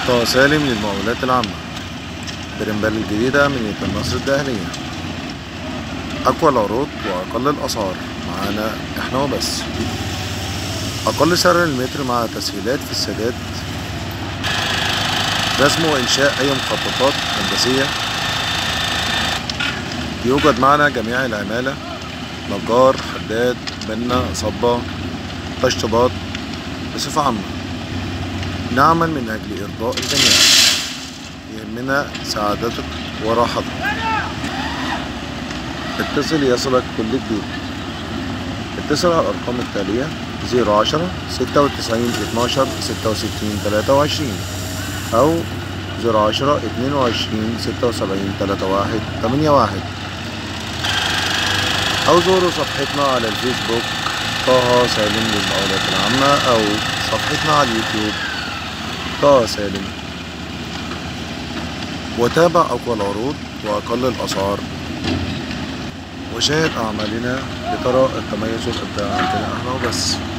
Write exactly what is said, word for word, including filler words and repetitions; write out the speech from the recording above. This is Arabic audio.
طه سالم للمقاولات العامة. برمبال الجديدة من النصر الدهلية. أقوى العروض وأقل الأسعار معانا إحنا وبس. أقل سعر المتر مع تسهيلات في السداد. رسم وإنشاء أي مخططات هندسية. يوجد معنا جميع العمالة، نجار، حداد، بنا، صبة، تشطيبات بصفة عامة. نعمل من أجل إرضاء الجميع، يهمنا سعادتك وراحتك. اتصل يصلك كل جديد. اتصل على الأرقام التالية: زيرو عشرة ستة وتسعين اتناشر ستة وستين تلاتة وعشرين أو زيرو عشرة اتنين وعشرين ستة وسبعين تلاتة واحد تمانية واحد، أو زوروا صفحتنا على الفيسبوك طه سالم للمقاولات العامة، أو صفحتنا على اليوتيوب طه سالم، وتابع أقوى العروض وأقل الأسعار، وشاهد أعمالنا لترى التميز والإبداع عندنا إحنا وبس.